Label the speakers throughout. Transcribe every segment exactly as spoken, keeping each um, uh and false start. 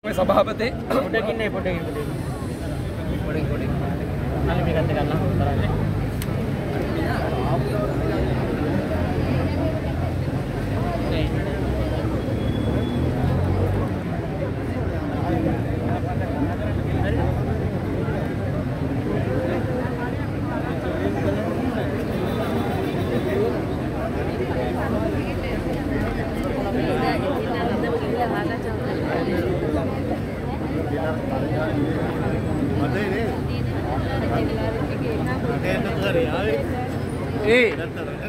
Speaker 1: මේ සභාපති
Speaker 2: පොඩකින් නේ පොඩකින් පොඩකින් පොඩකින් අනේ මේකත් ගන්න හොඳයි
Speaker 1: Eh,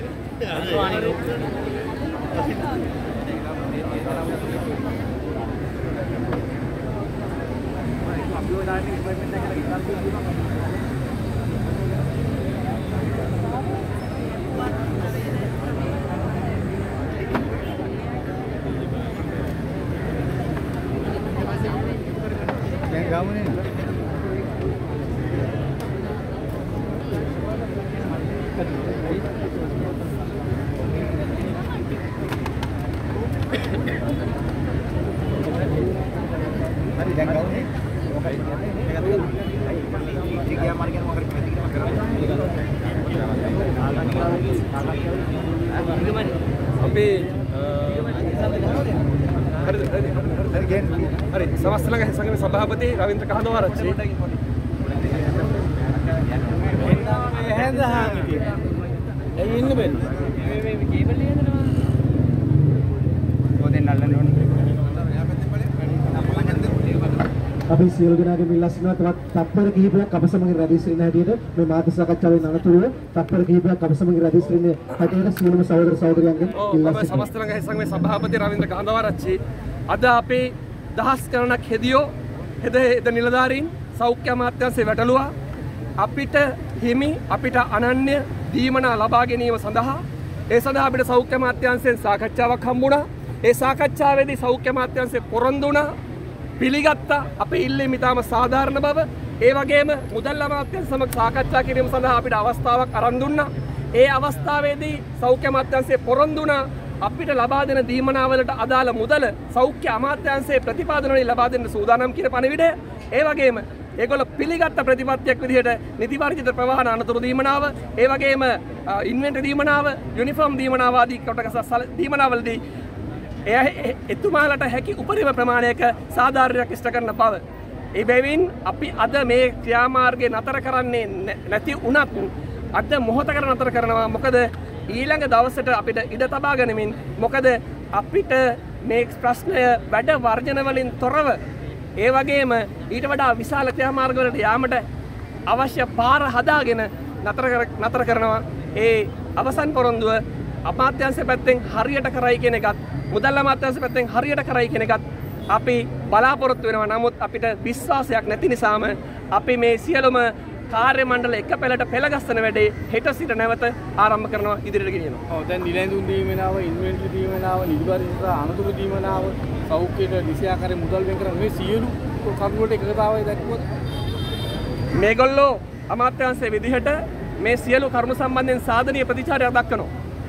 Speaker 1: අපි හරි සමස්ත ළඟ සංගමේ සභාපති රවීන්ද්‍ර කහඳවාරච්චි ඇයි ඉන්න බෑ මේ මේ කේබල් ලියනවා පොදෙන් අල්ලන්න ඕනේ
Speaker 3: අපි සියලු දෙනාගේ මිල්ලා සිටිනවා තවත් තත්පර කිහිපයක් අප සමග රැඳී සිටින හැටියට මේ මාධ්‍ය සාකච්ඡාවේ අනතුරුව තත්පර කිහිපයක් අප සමග රැඳී සිටින හැටියට සියලුම සහෝදර සහෝදරියන්ගෙන් ඉල්ලා සිටිනවා.
Speaker 1: සමස්ත ළඟ සංගමේ සභාපති රවීන්ද්‍ර කහඳවාරච්චි අද අපේ දහස් ගණනක් හෙදියෝ හෙද හෙද නිලධාරීන් සෞඛ්‍ය අමාත්‍යාංශයේ වැටලුවා අපිට හිමි අපිට අනන්‍ය දීමනා ලබා ගැනීම සඳහා ඒ සඳහා අපිට සෞඛ්‍ය අමාත්‍යාංශයෙන් සාකච්ඡාවක් හම්බුණා. ඒ සාකච්ඡාවේදී සෞඛ්‍ය අමාත්‍යාංශය පොරොන්දු වුණා පිළිගත්තා අපේ ඉල්ලීම ඉතාම සාධාරණ බව. ඒ වගේම මුදල් අමාත්‍යාංශ සමග සාකච්ඡා කිරීම සඳහා අපිට අවස්ථාවක් අරන් දුන්නා. ඒ අවස්ථාවේදී සෞඛ්‍ය අමාත්‍යාංශය පොරොන්දු වුණා අපිට ලබා දෙන දීමනාවලට අදාළ මුදල සෞඛ්‍ය අමාත්‍යාංශයේ ප්‍රතිපාදන වලින් ලබා දෙන්න සූදානම් කියන පණිවිඩය. ඒ වගේම ඒගොල්ලෝ පිළිගත්ත ප්‍රතිපත්තියක් විදිහට නිති වර්ජිත ප්‍රවාහන අනතුරු දීමනාව, ඒ වගේම ඉන්වෙන්ටරි දීමනාව, යුනිෆෝම් දීමනාව ආදී කොටස දීමනාවලදී එය එතුමාලට හැකි උපරිම ප්‍රමාණයක සාධාරණයක් ඉෂ්ට කරන බව. ඒ බැවින් අපි අද මේ ක්‍රියාමාර්ගය නතර කරන්නේ නැති වුණත් අද මොහොතකට නතර කරනවා. මොකද ඊළඟ දවසට අපිට ඉඩ තබා ගනිමින් මොකද අපිට මේ ප්‍රශ්නය වැඩ වර්ජන වලින් තොරව ඒ වගේම ඊට වඩා විශාල ක්‍රියාමාර්ග වලට යාමට අවශ්‍ය පාර හදාගෙන නතර නතර කරනවා. ඒ අවසන් පොරොන්දුව අමාත්‍යාංශ පැත්තෙන් හරියට කරයි කියන එකත් මුදල් අමාත්‍යාංශ පැත්තෙන් හරියට කරයි කියන එකත් අපි බලාපොරොත්තු වෙනවා. නමුත් අපිට විශ්වාසයක් නැති නිසාම අපි මේ සියලුම කාර්ය මණ්ඩල එක පෙළට පෙළගස්සන වැඩේ හෙට සිට නැවත ආරම්භ කරනවා ඉදිරියට ගෙනියනවා.
Speaker 2: ඔව් දැන් නිලැඳුම් දීමනාව, ඉන්වෙන්ටරි දීමනාව, නිදිවර්ජිත අනතුරු දීමනාව, සෞඛ්‍යයට දිශාකාරී මුදල් වෙන් කරන මේ සියලු කරුණු වලට එකගතාවය දක්වුවොත්
Speaker 1: මේගොල්ලෝ අමාත්‍යාංශයේ විදිහට මේ සියලු කරුණු සම්බන්ධයෙන් සාධනීය ප්‍රතිචාරයක් දක්වනවා.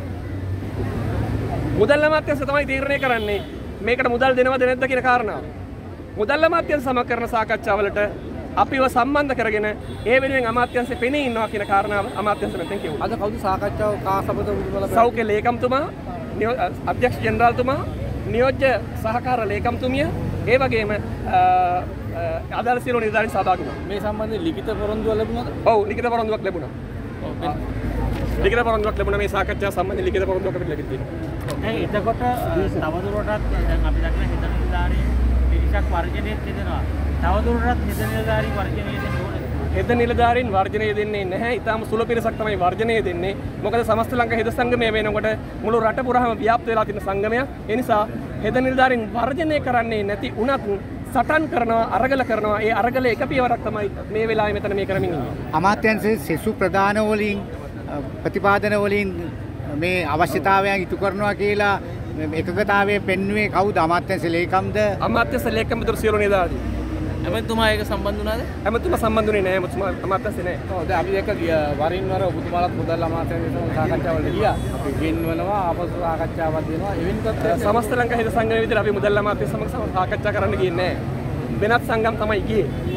Speaker 1: මුදල් අමාත්‍යාංශය තමයි තීරණය කරන්නේ මේකට මුදල් දෙනවද නැද්ද කියන කාරණාව. මුදල් අමාත්‍යාංශ සමග කරන සාකච්ඡාවලට අපිව සම්බන්ධ කරගෙන ඒ වෙනුවෙන් අමාත්‍යාංශය පෙනී ඉන්නවා කියන කාරණාව අමාත්‍යාංශ පැත්තෙන් කිව්වා.
Speaker 2: අද කවුද සාකච්ඡාව කාසපත උදුමල
Speaker 1: සෞඛ්‍ය ලේකම්තුමා, අධ්‍යක්ෂ ජෙනරාල්තුමා, නියෝජ්‍ය සහකාර ලේකම්තුමිය, ඒ වගේම අදාළ සියලු නිලධාරීන් සහභාගී වුණා.
Speaker 2: මේ සම්බන්ධයෙන් ලිඛිත පොරොන්දුවක් ලැබුණාද?
Speaker 1: ඔව් ලිඛිත පොරොන්දුවක් ලැබුණා. ඔව් ලිඛිත පොරොන්දුවක් ලැබුණා. මේ සාකච්ඡාව සම්බන්ධයෙන් ලිඛිත පොරොන්දුවක් අපිට ලැබිලා තියෙනවා.
Speaker 4: ඒ එතකොට තවදුරටත් දැන් අපි දක්න හිත නිලධාරීන් පිරිසක් වර්ජනයේ යෙදෙනවා. තවදුරටත් හිත නිලධාරීන් වර්ජනයේ යෙදෙන්න ඕනේ.
Speaker 1: හෙද නිලධාරීන් වර්ජනය දෙන්නේ නැහැ. ඊටාම සුළු පිරිසක් තමයි වර්ජනය දෙන්නේ. මොකද සමස්ත ලංකා හෙද සංගමය වෙනකොට මුළු රට පුරාම ව්‍යාප්ත වෙලා තියෙන සංගමයක්. ඒ නිසා හෙද නිලධාරීන් වර්ජනය කරන්නේ නැති වුණත් සටන් කරනවා, අරගල කරනවා. ඒ අරගල එක පියවරක් තමයි මේ වෙලාවේ මෙතන මේ කරමින් ඉන්නේ.
Speaker 5: අමාත්‍යාංශයේ සෙසු ප්‍රධාන වලින් ප්‍රතිපාදන වලින් මේ අවශ්‍යතාවයන් ඉටු කරනවා කියලා එකගතාවයේ පෙන්වුවේ කවුද? අමාත්‍යාංශ ලේකම්ද?
Speaker 1: අමාත්‍යාංශ ලේකම් විතර සියලු නිලධාරීන්.
Speaker 4: ඇමතුමා ඒක සම්බන්ධ වුණාද?
Speaker 1: ඇමතුමා සම්බන්ධුනේ නැහැ. ඇමතුමා අමාත්‍යාංශ නැහැ.
Speaker 2: ඔව් දැන් අපි දැක්ක වරින් වර ඔබතුමාලත් මුදල් අමාත්‍යාංශය සමග සාකච්ඡාවලට ගියා. අපි ගෙන්වනවා ආපසු සාකච්ඡාවක් දෙනවා. එවෙන් තත්ත්වයක්
Speaker 1: සමස්ත ලංකා හිත සංගමයේ විතර අපි මුදල් අමාත්‍යාංශ සමග සාකච්ඡා කරන්න ගියේ නැහැ. වෙනත් සංගම් තමයි ගියේ.